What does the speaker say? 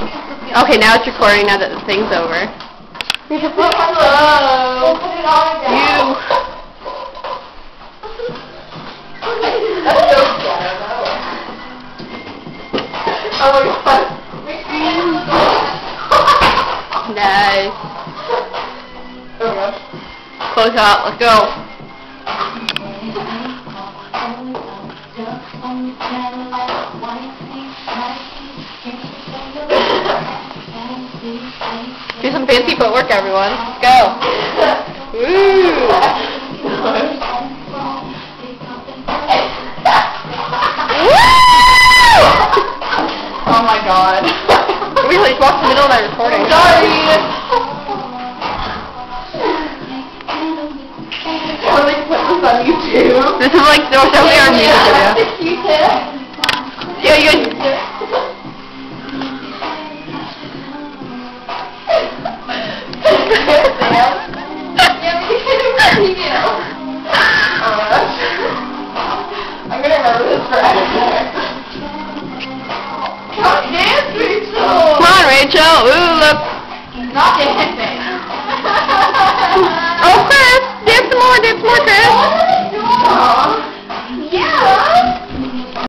Okay, now it's recording now that the thing's over. Hello. Put it on again. You. That's so sad. Oh my god. Nice. Oh my gosh. Close up. Let's go. Do some fancy footwork, everyone. Let's go. Woo! Oh my god. We just walked in the middle of my recording. Sorry. I'll like put this on YouTube. This is like definitely our music video. Yeah, you guys. I'm gonna remember this forever. Dance, Rachel! Come on, Rachel. Ooh, look. Not dancing. Oh, Chris. Dance some more, Chris. Aww.